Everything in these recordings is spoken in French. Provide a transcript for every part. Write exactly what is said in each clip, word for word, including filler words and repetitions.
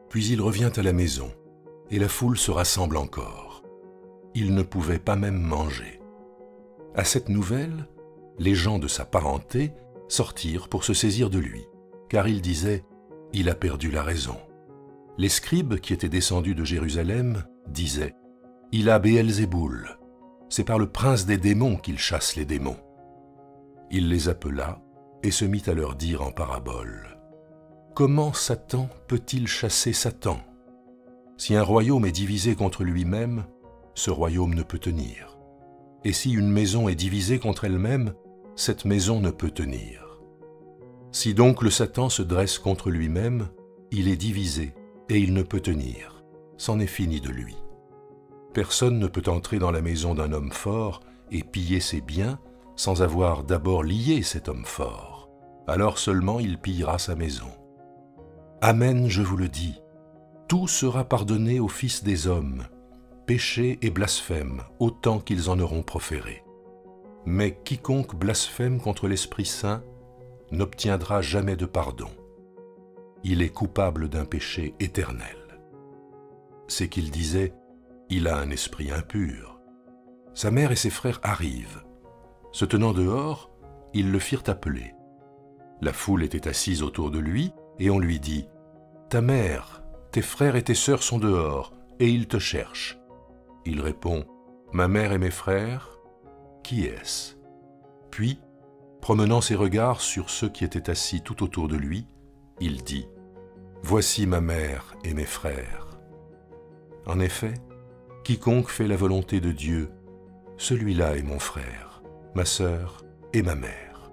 Puis il revient à la maison, et la foule se rassemble encore. Il ne pouvait pas même manger. À cette nouvelle, les gens de sa parenté sortirent pour se saisir de lui, car ils disaient « Il a perdu la raison ». Les scribes qui étaient descendus de Jérusalem disaient « Il a Béelzéboul, c'est par le prince des démons qu'il chasse les démons ». Il les appela et se mit à leur dire en parabole « Comment Satan peut-il chasser Satan? Si un royaume est divisé contre lui-même, ce royaume ne peut tenir. Et si une maison est divisée contre elle-même, cette maison ne peut tenir. Si donc le Satan se dresse contre lui-même, il est divisé et il ne peut tenir. C'en est fini de lui. Personne ne peut entrer dans la maison d'un homme fort et piller ses biens sans avoir d'abord lié cet homme fort. Alors seulement il pillera sa maison. Amen, je vous le dis, tout sera pardonné aux fils des hommes, péché et blasphème, autant qu'ils en auront proféré. Mais quiconque blasphème contre l'Esprit Saint n'obtiendra jamais de pardon. Il est coupable d'un péché éternel. C'est qu'il disait, il a un esprit impur. Sa mère et ses frères arrivent. Se tenant dehors, ils le firent appeler. La foule était assise autour de lui, et on lui dit, « Ta mère, tes frères et tes sœurs sont dehors, et ils te cherchent. » Il répond, « Ma mère et mes frères, qui est-ce » Puis, promenant ses regards sur ceux qui étaient assis tout autour de lui, il dit, « Voici ma mère et mes frères. » En effet, quiconque fait la volonté de Dieu, celui-là est mon frère, ma sœur et ma mère.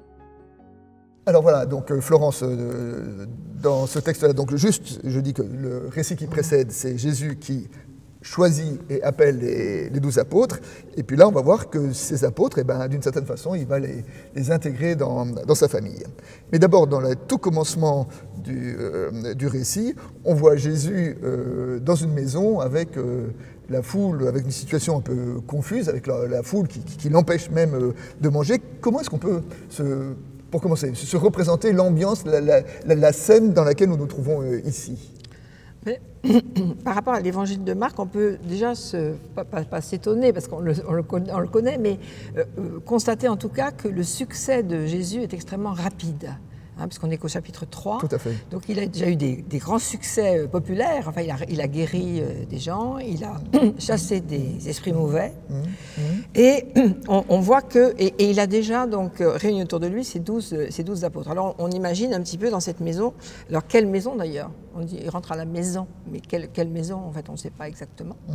Alors voilà, donc euh, Florence, euh, dans ce texte-là, donc juste, je dis que le récit qui précède, c'est Jésus qui choisit et appelle les, les douze apôtres, et puis là on va voir que ces apôtres, eh ben, d'une certaine façon, il va les, les intégrer dans, dans sa famille. Mais d'abord, dans le tout commencement du, euh, du récit, on voit Jésus euh, dans une maison avec euh, la foule, avec une situation un peu confuse, avec la, la foule qui, qui, qui l'empêche même euh, de manger. Comment est-ce qu'on peut se... Pour commencer, se représenter l'ambiance, la, la, la, la scène dans laquelle nous nous trouvons euh, ici. Mais, par rapport à l'évangile de Marc, on peut déjà se, pas, pas, pas s'étonner, parce qu'on le, on le, connaît, on le connaît, mais euh, constater en tout cas que le succès de Jésus est extrêmement rapide. Hein, puisqu'on est qu'au chapitre trois. Tout à fait. Donc il a déjà eu des, des grands succès euh, populaires. Enfin, il a, il a guéri euh, des gens, il a chassé des esprits mauvais. Mmh, mmh. Et on, on voit que... Et, et il a déjà donc réuni autour de lui ces douze, ces douze apôtres. Alors on, on imagine un petit peu dans cette maison... Alors quelle maison d'ailleurs? On dit il rentre à la maison, mais quelle, quelle maison en fait on ne sait pas exactement. Mmh.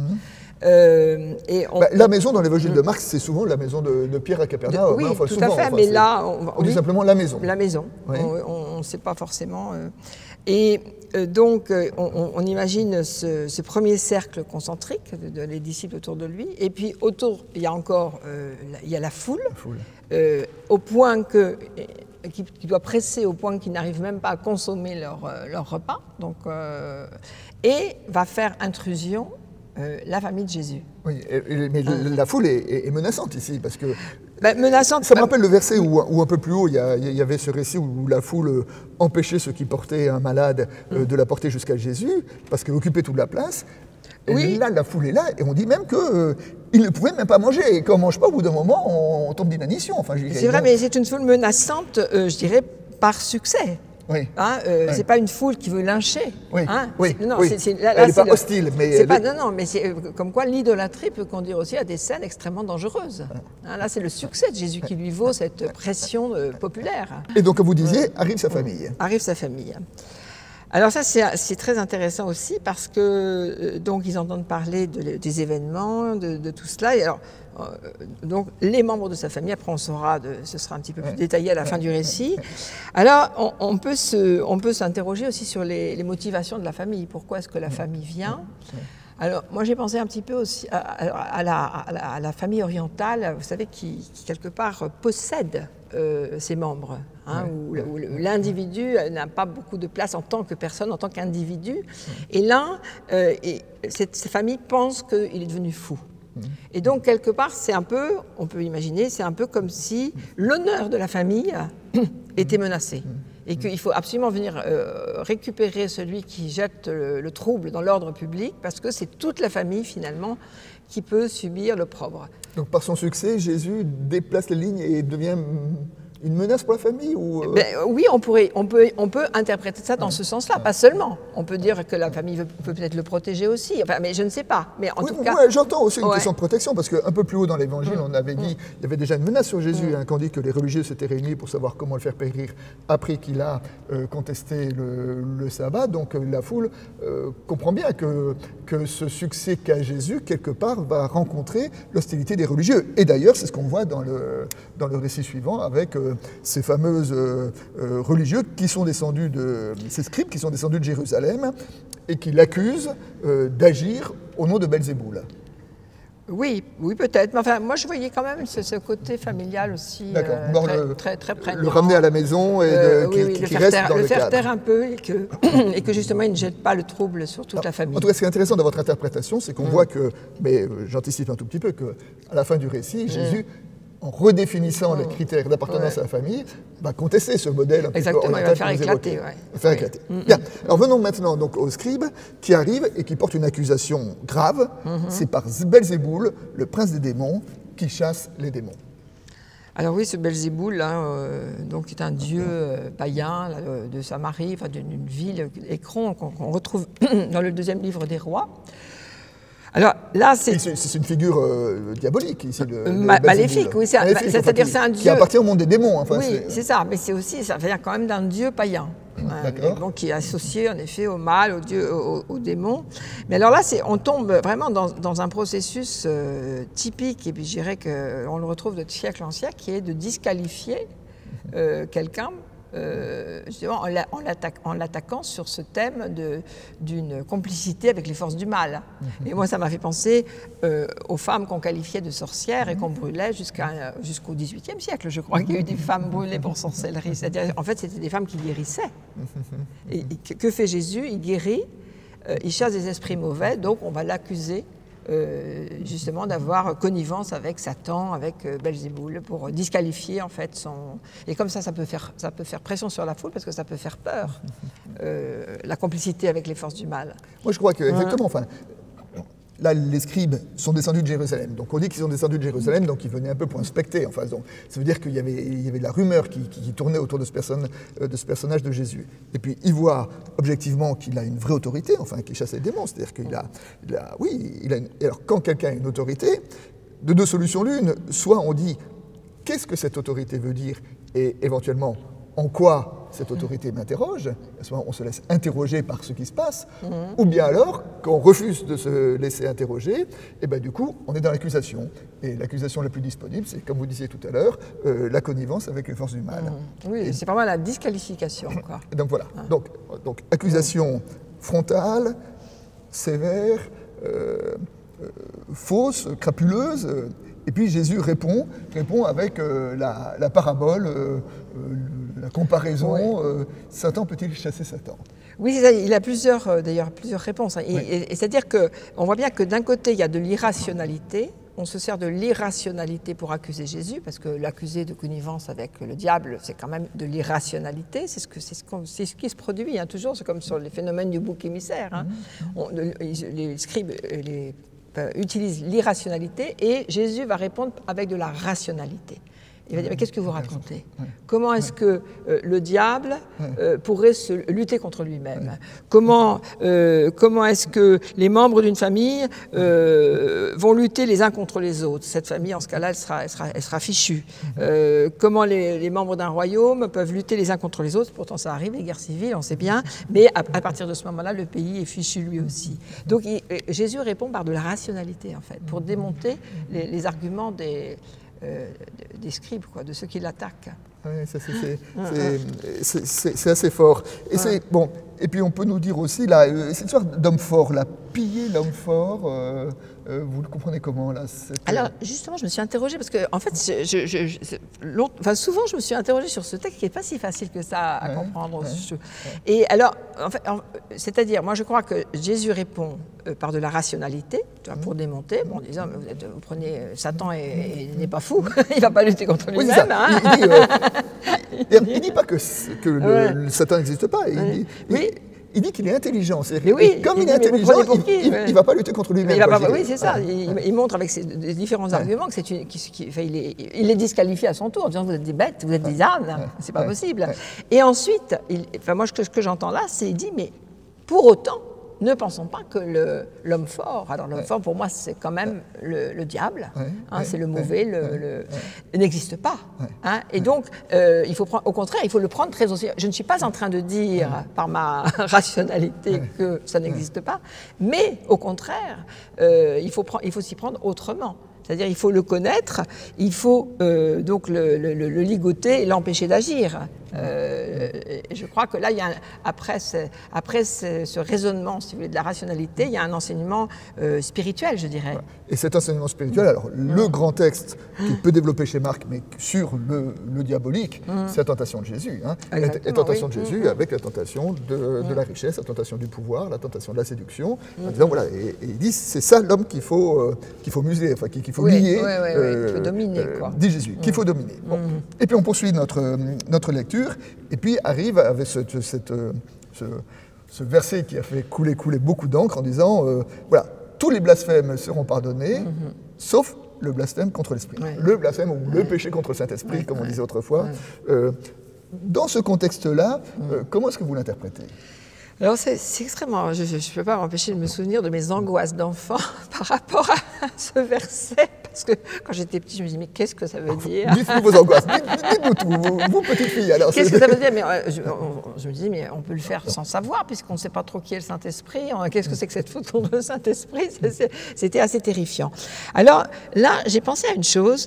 Euh, et on, bah, la maison dans l'évangile mmh. de Marc, c'est souvent la maison de, de Pierre à Capernaum. Oui, hein, enfin, tout souvent, à fait, enfin, mais là... On, on dit oui, simplement la maison. La maison. Oui. On ne sait pas forcément. Euh, et euh, donc, euh, on, on imagine ce, ce premier cercle concentrique, de, de, les disciples autour de lui. Et puis, autour, il y a encore euh, la, il y a la foule, la foule. Euh, au point que... Qui, qui doit presser au point qu'ils n'arrivent même pas à consommer leur, leur repas. Donc, euh, et va faire intrusion euh, la famille de Jésus. Oui, et, mais hein. la foule est, est menaçante ici, parce que... Ben, menaçante, ça me rappelle le verset où, où un peu plus haut, il y, a, il y avait ce récit où la foule empêchait ceux qui portaient un malade euh, de la porter jusqu'à Jésus, parce qu'elle occupait toute la place. Et oui. Là, la foule est là, et on dit même qu'ils euh, ne pouvaient même pas manger. Et quand on ne mange pas, au bout d'un moment, on, on tombe d'inanition. Enfin, c'est vrai, mais c'est une foule menaçante, euh, je dirais, par succès. Oui. Hein, euh, oui. C'est pas une foule qui veut lyncher. Oui. Hein, oui. Non, oui. c'est, c'est, là, elle n'est pas le, hostile, mais c'est pas, le... non, non, mais c'est comme quoi l'idolâtrie peut conduire aussi à des scènes extrêmement dangereuses. Hein, là, c'est le succès de Jésus qui lui vaut cette pression euh, populaire. Et donc, comme vous disiez, arrive sa famille. Arrive sa famille. Alors ça, c'est, c'est très intéressant aussi parce que euh, donc ils entendent parler de, des événements, de, de tout cela. Et alors, euh, donc les membres de sa famille, après on saura, de, ce sera un petit peu plus détaillé à la fin du récit. Alors on, on peut se, on peut s'interroger aussi sur les, les motivations de la famille. Pourquoi est-ce que la famille vient ? Alors, moi, j'ai pensé un petit peu aussi à, à, la, à, la, à la famille orientale, vous savez, qui, qui quelque part possède euh, ses membres, hein, ouais. où, où l'individu n'a pas beaucoup de place en tant que personne, en tant qu'individu. Ouais. Et là, euh, et cette, cette famille pense qu'il est devenu fou. Ouais. Et donc, quelque part, c'est un peu, on peut imaginer, c'est un peu comme si l'honneur de la famille était menacé. Ouais. et qu'il faut absolument venir euh, récupérer celui qui jette le, le trouble dans l'ordre public, parce que c'est toute la famille finalement qui peut subir l'opprobre. Donc par son succès, Jésus déplace les lignes et devient une menace pour la famille ou euh... ben, oui, on, pourrait, on, peut, on peut interpréter ça dans ouais. ce sens-là, ouais. pas seulement. On peut dire que la famille veut, peut peut-être le protéger aussi, enfin, mais je ne sais pas. Mais en oui, tout cas, ouais, j'entends aussi une ouais. question de protection, parce qu'un peu plus haut dans l'Évangile, mmh. on avait dit, il y avait déjà une menace sur Jésus, mmh. hein, quand on dit que les religieux s'étaient réunis pour savoir comment le faire périr après qu'il a euh, contesté le, le sabbat. Donc euh, la foule euh, comprend bien que, que ce succès qu'a Jésus, quelque part, va rencontrer l'hostilité des religieux. Et d'ailleurs, c'est ce qu'on voit dans le, dans le récit suivant avec euh, ces fameux Euh, euh, religieux qui sont descendus de ces scribes qui sont descendus de Jérusalem et qui l'accusent euh, d'agir au nom de Belzéboul. Oui, oui peut-être. Mais enfin, moi je voyais quand même ce, ce côté familial aussi euh, bon, très, le, très, très prégnant. Le ramener à la maison et de, euh, qui, oui, oui, qui, le qui faire reste taire, dans le, le faire cadre. taire un peu et que, et que justement il ne jette pas le trouble sur toute Alors, la famille. En tout cas, ce qui est intéressant dans votre interprétation, c'est qu'on mmh. voit que, mais euh, j'anticipe un tout petit peu, qu'à la fin du récit, mmh. Jésus, en redéfinissant mmh. les critères d'appartenance ouais. à la famille, va contester ce modèle. Un Exactement, il va faire éclater. Ouais. Il va faire oui. éclater. Mmh. Bien. Alors venons maintenant donc au scribe qui arrive et qui porte une accusation grave. Mmh. C'est par Belzéboul, le prince des démons, qui chasse les démons. Alors oui, ce Belzéboul, là, euh, donc, est un dieu euh, païen là, de Samarie, enfin, d'une ville, Écron, qu'on qu'on retrouve dans le deuxième livre des rois. Alors là, c'est c'est une figure euh, diabolique ici, le, Ma le maléfique, oui, c'est-à-dire enfin, c'est un dieu qui appartient au monde des démons. Enfin, oui, c'est ça, mais c'est aussi, ça veut dire quand même d'un dieu païen, hein, donc qui est associé en effet au mal, au dieu, au, au démon. Mais alors là, c'est, on tombe vraiment dans, dans un processus euh, typique, et puis je dirais qu'on le retrouve de siècle en siècle, qui est de disqualifier euh, quelqu'un. Euh, justement en l'attaquant sur ce thème d'une complicité avec les forces du mal. Mmh. Et moi, ça m'a fait penser euh, aux femmes qu'on qualifiait de sorcières et qu'on brûlait jusqu'à, jusqu'au dix-huitième siècle. Je crois qu'il y a eu des femmes brûlées pour sorcellerie. C'est-à-dire, en fait, c'était des femmes qui guérissaient. Et, et que, que fait Jésus? Il guérit, euh, il chasse des esprits mauvais, donc on va l'accuser Euh, justement d'avoir connivence avec Satan, avec euh, Belzéboul, pour disqualifier en fait son... Et comme ça, ça peut faire, ça peut faire pression sur la foule, parce que ça peut faire peur, euh, la complicité avec les forces du mal. Moi, je crois que, exactement, enfin... Là, les scribes sont descendus de Jérusalem. Donc on dit qu'ils sont descendus de Jérusalem, donc ils venaient un peu pour inspecter. Enfin, donc, ça veut dire qu'il y avait, il y avait de la rumeur qui, qui, qui tournait autour de ce, personne, de ce personnage de Jésus. Et puis ils voient objectivement qu'il a une vraie autorité, enfin, qu'il chasse les démons. C'est-à-dire qu'il a, il a... Oui, il a une... Alors quand quelqu'un a une autorité, de deux solutions l'une, soit on dit qu'est-ce que cette autorité veut dire et éventuellement en quoi cette autorité m'interroge, à ce moment on se laisse interroger par ce qui se passe, mmh. ou bien alors, quand on refuse de se laisser interroger, et ben du coup, on est dans l'accusation. Et l'accusation la plus disponible, c'est, comme vous disiez tout à l'heure, euh, la connivence avec les forces du mal. Mmh. Oui, c'est pas mal la disqualification, quoi. Donc voilà, ah. donc, donc accusation frontale, sévère, euh, euh, fausse, crapuleuse, euh, et puis Jésus répond, répond avec euh, la, la parabole, euh, euh, la comparaison. Oui. Euh, Satan peut-il chasser Satan? Oui, c'est ça. Il a plusieurs, euh, d'ailleurs, plusieurs réponses. Et, oui. et, et c'est-à-dire qu'on voit bien que d'un côté, il y a de l'irrationalité. On se sert de l'irrationalité pour accuser Jésus, parce que l'accuser de connivence avec le diable, c'est quand même de l'irrationalité. C'est ce, que, c'est, ce c'est ce qui se produit, hein, toujours. C'est comme sur les phénomènes du bouc émissaire. Hein. Mmh. On, les scribes, les utilise l'irrationalité et Jésus va répondre avec de la rationalité. Il va dire, mais qu'est-ce que vous racontez? Comment est-ce que euh, le diable euh, pourrait se lutter contre lui-même? Comment, euh, comment est-ce que les membres d'une famille euh, vont lutter les uns contre les autres? Cette famille, en ce cas-là, elle sera, elle sera, elle sera fichue. Euh, comment les, les membres d'un royaume peuvent lutter les uns contre les autres? Pourtant, ça arrive, les guerres civiles, on sait bien, mais à, à partir de ce moment-là, le pays est fichu lui aussi. Donc, il, Jésus répond par de la rationalité, en fait, pour démonter les, les arguments des... Euh, des scribes, quoi, de ceux qui l'attaquent. Oui, ça, c'est, c'est, c'est, c'est assez fort. Et ouais. c'est, bon, et puis on peut nous dire aussi, là, euh, cette histoire d'homme fort, là, piller l'homme fort, euh, euh, vous le comprenez comment là cette... Alors justement, je me suis interrogée parce que en fait, je, je, je, long, enfin, souvent, je me suis interrogée sur ce texte qui n'est pas si facile que ça à ouais, comprendre. Ouais, ouais. Et alors, en fait, en, c'est-à-dire, moi, je crois que Jésus répond euh, par de la rationalité, tu vois, pour démonter, bon, en disant, vous, êtes, vous prenez Satan et, et il n'est pas fou, il ne va pas lutter contre lui-même. Oui, hein. il, il, euh, il, il dit pas que, que le, ouais. le Satan n'existe pas. Il, ouais. il, oui. Il dit qu'il est intelligent. Mais oui, et comme il, il est intelligent, il ne ouais. va pas lutter contre lui-même. Oui, c'est ça. Ouais. Il, il montre avec ses différents ouais. arguments que c'est une, qu'il, qu'il, enfin, il, est, il est disqualifié à son tour en disant vous êtes des bêtes, vous êtes ouais. des ânes, ouais. c'est pas ouais. possible. Ouais. Et ensuite, il, enfin, moi, ce que, ce que j'entends là, c'est il dit mais pour autant, ne pensons pas que le, l'homme fort, alors l'homme ouais. fort pour moi c'est quand même le, le diable, ouais. hein, ouais. c'est le mauvais, ouais. le, ouais. le, ouais. n'existe pas. Ouais. Hein, et ouais. donc, euh, il faut prendre, au contraire, il faut le prendre très au sérieux. Je ne suis pas en train de dire ouais. par ma rationalité ouais. que ça n'existe ouais. pas, mais au contraire, euh, il, faut il faut s'y prendre autrement. C'est-à-dire il faut le connaître, il faut euh, donc le, le, le ligoter et l'empêcher d'agir. Euh, et je crois que là, il y a un, après, ce, après ce, ce raisonnement, si vous voulez, de la rationalité, il y a un enseignement euh, spirituel, je dirais. Et cet enseignement spirituel, alors le grand texte qu'il peut développer chez Marc, mais sur le, le diabolique, mmh. c'est la tentation de Jésus. Hein. La tentation oui. de Jésus mmh. avec la tentation de, de mmh. la richesse, la tentation du pouvoir, la tentation de la séduction. Mmh. En disant, voilà, et, et il dit, c'est ça l'homme qu'il faut, euh, qu'il faut museler, enfin qu'il faut oui, lier. Oui, oui, euh, qu'il faut dominer, euh, quoi. Dit Jésus, mmh. qu'il faut dominer. Bon. Mmh. Et puis on poursuit notre, notre lecture. Et puis arrive avec ce, cette, ce, ce verset qui a fait couler, couler beaucoup d'encre en disant, euh, voilà, tous les blasphèmes seront pardonnés, mm-hmm. sauf le blasphème contre l'Esprit. Ouais. Le blasphème ou ouais. le péché contre le Saint-Esprit, ouais. comme on disait autrefois. Ouais. Euh, dans ce contexte-là, mm. euh, comment est-ce que vous l'interprétez ? Alors c'est, c'est extrêmement, je ne peux pas m'empêcher de me souvenir de mes angoisses d'enfant par rapport à ce verset, parce que quand j'étais petite, je me disais mais qu'est-ce que ça veut dire ? Dites-nous vos angoisses, dites-nous tout, vous, vous petite fille. Alors, qu'est-ce c'est... que ça veut dire mais, euh, je, on, je me disais mais on peut le faire sans savoir, puisqu'on ne sait pas trop qui est le Saint-Esprit, qu'est-ce que c'est que cette faute contre le Saint-Esprit ? c'est, C'était assez terrifiant. Alors là, j'ai pensé à une chose,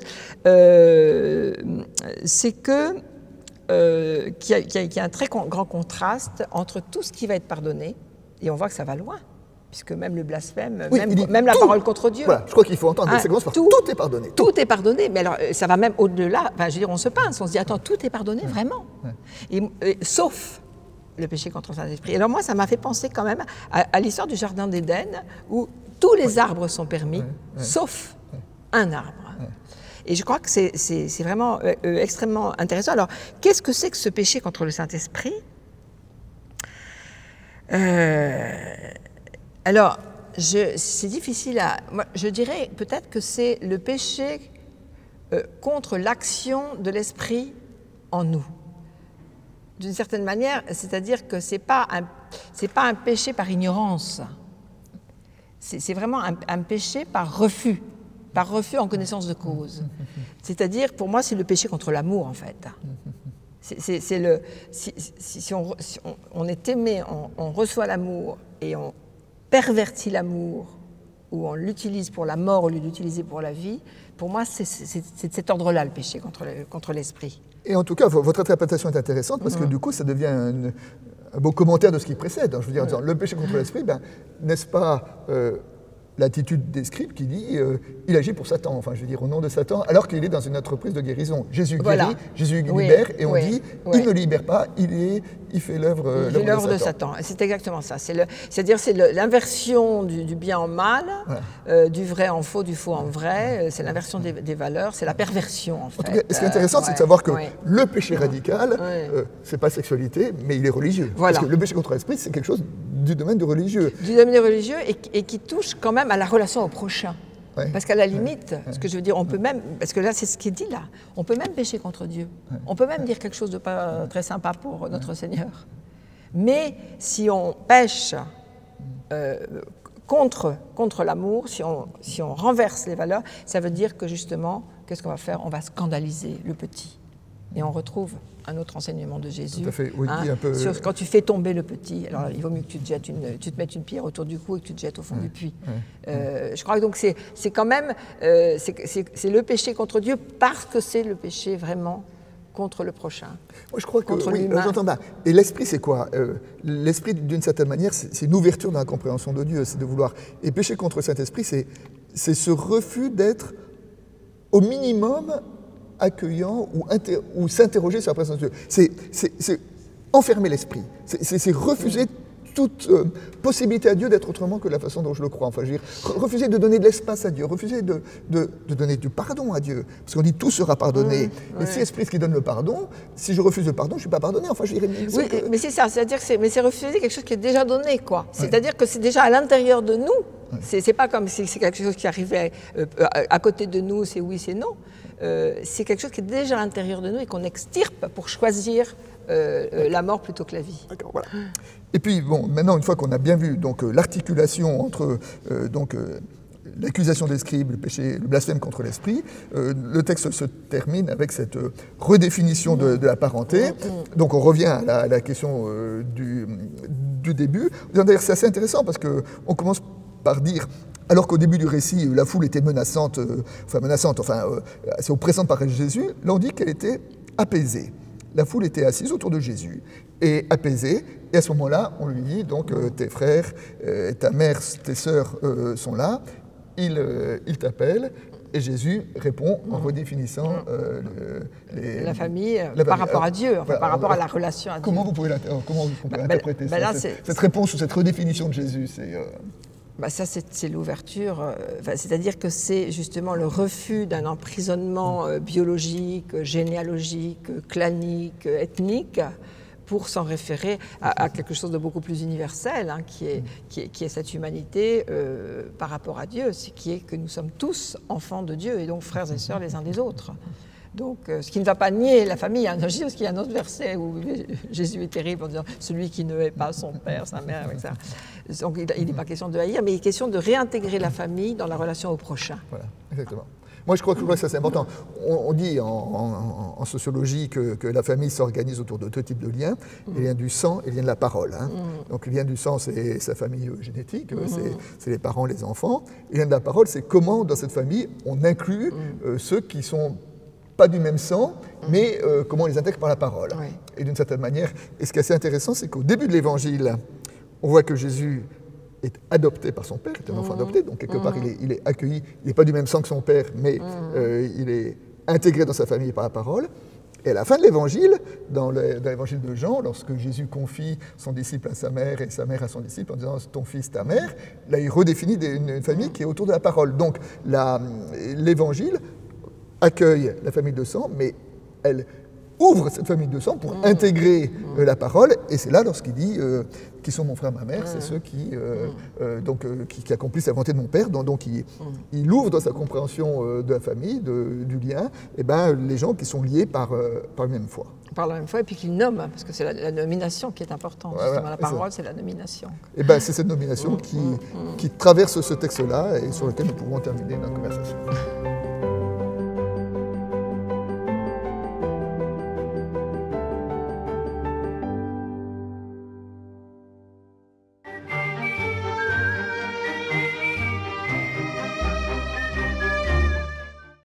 euh, c'est que Euh, qu'il y, y, y a un très con, grand contraste entre tout ce qui va être pardonné, et on voit que ça va loin, puisque même le blasphème, oui, même, dit, même la tout, parole contre Dieu. Voilà, je crois qu'il faut entendre hein, séquences, tout, tout est pardonné. Tout. tout est pardonné, mais alors ça va même au-delà, enfin, je veux dire, on se pince, on se dit, attends, tout est pardonné, ouais. vraiment ouais. Et, et, sauf le péché contre le Saint-Esprit. Alors moi, ça m'a fait penser quand même à, à l'histoire du Jardin d'Éden, où tous les ouais. arbres sont permis, ouais. Ouais. sauf ouais. un arbre. Ouais. Et je crois que c'est, c'est, c'est vraiment euh, euh, extrêmement intéressant. Alors, qu'est-ce que c'est que ce péché contre le Saint-Esprit ? euh, Alors, je, c'est difficile à... Moi, je dirais peut-être que c'est le péché euh, contre l'action de l'Esprit en nous. D'une certaine manière, c'est-à-dire que ce n'est pas, pas un péché par ignorance. C'est, c'est vraiment un, un péché par refus. Par refus en connaissance de cause. C'est-à-dire, pour moi, c'est le péché contre l'amour, en fait. C'est, c'est, c'est le, si, si, si, on, si on, on est aimé, on, on reçoit l'amour et on pervertit l'amour, ou on l'utilise pour la mort au lieu d'utiliser pour la vie, pour moi, c'est, c'est, c'est de cet ordre-là, le péché contre, le, contre l'esprit. Et en tout cas, votre interprétation est intéressante, parce mmh. que du coup, ça devient une, un beau commentaire de ce qui précède. Je veux dire, mmh. le péché contre l'esprit, ben, n'est-ce pas... Euh, l'attitude des scribes qui dit euh, il agit pour Satan, enfin je veux dire au nom de Satan, alors qu'il est dans une entreprise de guérison. Jésus guérit, voilà. Jésus oui, libère, et on oui, dit oui. il ne libère pas, il, est, il fait l'œuvre, euh, il fait l'œuvre de, de Satan. C'est exactement ça. C'est le, c'est-à-dire c'est le, l'inversion du, du bien en mal, voilà. euh, du vrai en faux, du faux en vrai. C'est l'inversion des, des valeurs, c'est la perversion en fait. En tout cas, ce qui est intéressant, euh, c'est ouais, de savoir que ouais. le péché radical, ouais. euh, c'est pas sexualité, mais il est religieux. Voilà. Parce que le péché contre l'esprit, c'est quelque chose du domaine du religieux. Du domaine du religieux et, et qui touche quand même à la relation au prochain. Ouais. Parce qu'à la limite, ouais. ce que je veux dire, on peut même, parce que là c'est ce qui est dit là, on peut même pécher contre Dieu. Ouais. On peut même ouais. dire quelque chose de pas ouais. très sympa pour notre ouais. Seigneur. Mais si on pêche euh, contre, contre l'amour, si on, si on renverse les valeurs, ça veut dire que justement, qu'est-ce qu'on va faire ? On va scandaliser le petit. Et on retrouve un autre enseignement de Jésus. Tout à fait, oui, hein, un peu... sur, quand tu fais tomber le petit, alors il vaut mieux que tu te, jettes une, tu te mettes une pierre autour du cou et que tu te jettes au fond ouais, du puits. Ouais, euh, ouais. Je crois que donc c'est, c'est quand même euh, c'est, c'est, c'est le péché contre Dieu parce que c'est le péché vraiment contre le prochain. Moi, je crois que contre oui, l'humain. j'entends bien. Et l'esprit, c'est quoi euh, L'esprit, d'une certaine manière, c'est une ouverture dans la compréhension de Dieu, c'est de vouloir. Et pécher contre le Saint-Esprit, c'est c'est ce refus d'être au minimum accueillant ou, inter, ou s'interroger sur la présence de Dieu. C'est enfermer l'esprit. C'est refuser toute euh, possibilité à Dieu d'être autrement que la façon dont je le crois. Enfin, je veux dire, refuser de donner de l'espace à Dieu, refuser de, de, de donner du pardon à Dieu. Parce qu'on dit tout sera pardonné. Mmh, mais ouais. si l'esprit qui donne le pardon, si je refuse le pardon, je ne suis pas pardonné. Enfin, je dirais. Oui, que... mais c'est ça, c'est-à-dire que c'est, mais c'est refuser quelque chose qui est déjà donné, quoi. C'est-à-dire que c'est déjà à l'intérieur de nous. Ouais. C'est pas comme si c'est quelque chose qui arrivait euh, à, à côté de nous, c'est oui, c'est non. Euh, c'est quelque chose qui est déjà à l'intérieur de nous et qu'on extirpe pour choisir euh, euh, la mort plutôt que la vie. D'accord, voilà. Et puis, bon, maintenant, une fois qu'on a bien vu donc euh, l'articulation entre euh, donc euh, l'accusation des scribes, le péché, le blasphème contre l'esprit, euh, le texte se termine avec cette euh, redéfinition de, de la parenté. Donc, on revient à la, à la question euh, du, du début. D'ailleurs, c'est assez intéressant parce que on commence par dire. Alors qu'au début du récit, la foule était menaçante, euh, enfin menaçante, enfin euh, assez oppressante par Jésus, là on dit qu'elle était apaisée. La foule était assise autour de Jésus et apaisée. Et à ce moment-là, on lui dit, donc, euh, tes frères, euh, ta mère, tes sœurs euh, sont là, ils, euh, ils t'appellent. Et Jésus répond en redéfinissant euh, le, les, la famille la par famille. rapport alors, à Dieu, enfin, voilà, par rapport alors, à la relation à Dieu. Comment vous pouvez, comment vous pouvez bah, interpréter bah, ça, bah là, cette, cette réponse ou cette redéfinition de Jésus c'est, euh... Bah ça, c'est l'ouverture, euh, c'est-à-dire que c'est justement le refus d'un emprisonnement euh, biologique, généalogique, clanique, ethnique, pour s'en référer à, à quelque chose de beaucoup plus universel, hein, qui, est, qui, est, qui est cette humanité euh, par rapport à Dieu, ce qui est que nous sommes tous enfants de Dieu et donc frères et sœurs les uns des autres. Donc, euh, ce qui ne va pas nier la famille, hein, parce qu'il y a un autre verset où Jésus est terrible en disant « celui qui ne hait pas son père, sa mère », et cetera. Donc, il n'est pas question de haïr, mais il est question de réintégrer la famille dans la relation au prochain. Voilà, exactement. Moi, je crois que ça, c'est important. On, on dit en, en, en sociologie que, que la famille s'organise autour de deux types de liens, mmh. les liens du sang et les liens de la parole. Hein. Mmh. Donc, les liens du sang, c'est sa famille génétique, mmh. c'est les parents, les enfants. Et les liens de la parole, c'est comment, dans cette famille, on inclut mmh. euh, ceux qui sont pas du même sang, mais euh, comment on les intègre par la parole. Oui. Et d'une certaine manière, et ce qui est assez intéressant, c'est qu'au début de l'Évangile, on voit que Jésus est adopté par son père, est un mmh. enfant adopté, donc quelque mmh. part il est, il est accueilli, il n'est pas du même sang que son père, mais mmh. euh, il est intégré dans sa famille par la parole. Et à la fin de l'Évangile, dans l'Évangile de Jean, lorsque Jésus confie son disciple à sa mère et sa mère à son disciple en disant « ton fils, ta mère », là il redéfinit une, une famille qui est autour de la parole. Donc l'Évangile accueille la famille de sang, mais elle ouvre cette famille de sang pour mmh. intégrer mmh. euh, la parole, et c'est là lorsqu'il dit euh, « qui sont mon frère, ma mère mmh. », c'est ceux qui, euh, mmh. euh, donc, euh, qui, qui accomplissent la volonté de mon père, donc, donc il, mmh. il ouvre dans sa compréhension euh, de la famille, de, du lien, et ben, les gens qui sont liés par, euh, par la même foi. Par la même foi, et puis qu'il nomme, parce que c'est la, la nomination qui est importante, ouais, justement, la parole, c'est la nomination. Et ben, c'est cette nomination mmh. qui, mmh. qui traverse ce texte-là, et sur lequel nous pourrons terminer notre conversation.